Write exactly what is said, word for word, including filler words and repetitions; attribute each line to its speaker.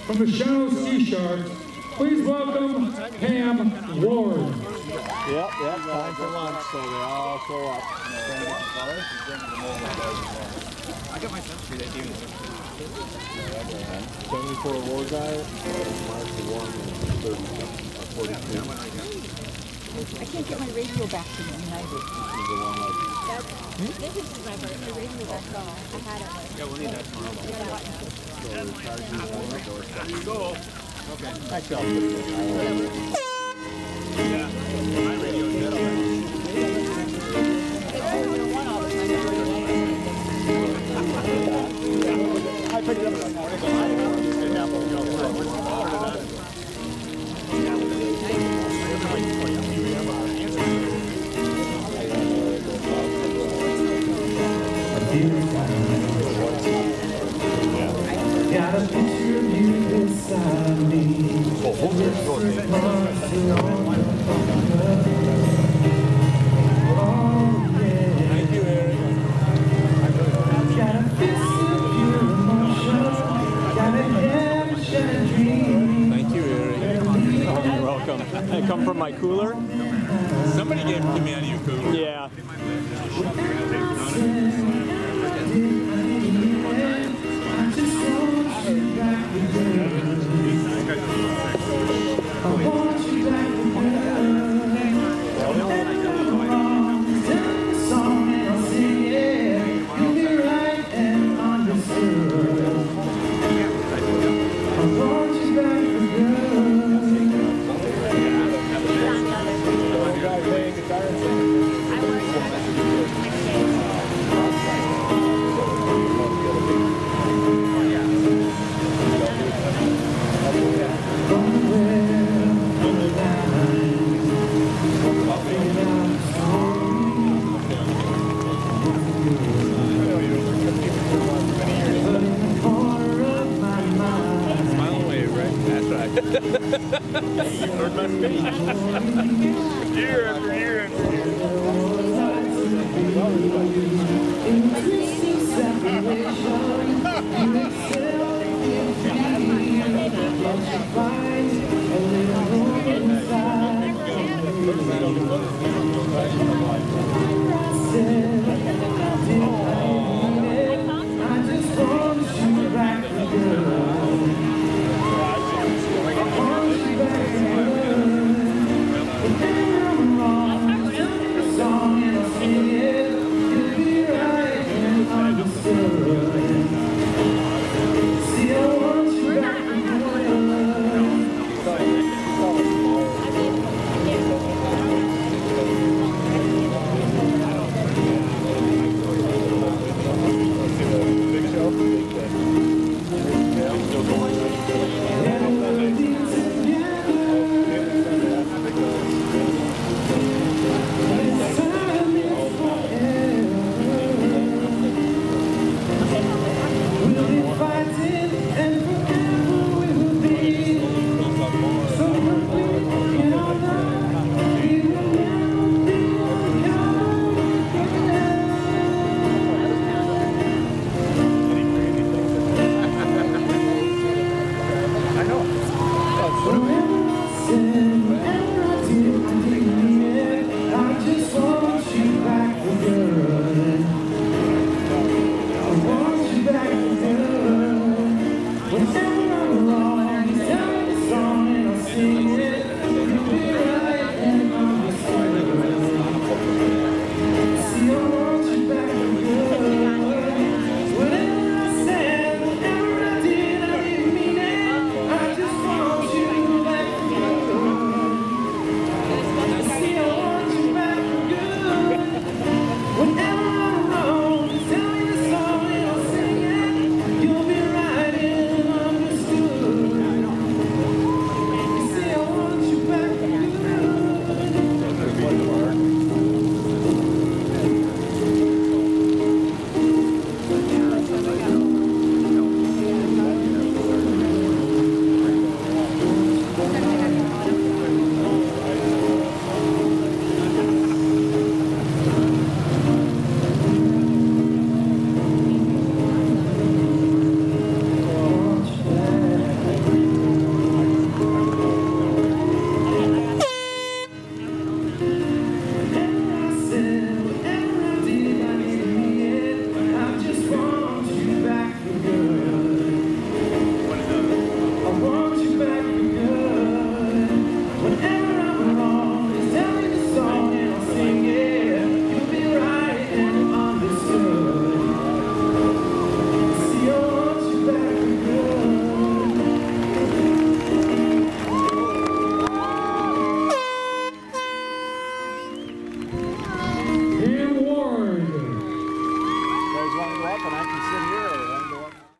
Speaker 1: from the Shadow Ski Sharks, please welcome Pam Ward.
Speaker 2: Yep, yep, time for lunch, so they all show up.
Speaker 3: I got my sunscreen that evening.
Speaker 2: seventy-four war guy, Mark one, thirty, forty-two.
Speaker 4: I can't get my radio back to me. I did.
Speaker 5: This is my birthday. The radio back on. I had it like.
Speaker 3: Yeah, we'll need that tomorrow.
Speaker 2: Go.
Speaker 3: Okay.
Speaker 2: Actually, I'll put it in.
Speaker 3: Yeah, my radio is dead already.
Speaker 2: I picked it up this morning.
Speaker 6: Got a picture of you beside me.
Speaker 2: Oh, hold it. Thank you, Eric.
Speaker 6: Got a piece of your emotion. Got a redemption dream.
Speaker 2: Thank you, Eric. Oh, you're welcome. I come from my cooler.
Speaker 3: Somebody gave it to me out of your cooler.
Speaker 2: Yeah.
Speaker 3: You heard my speech.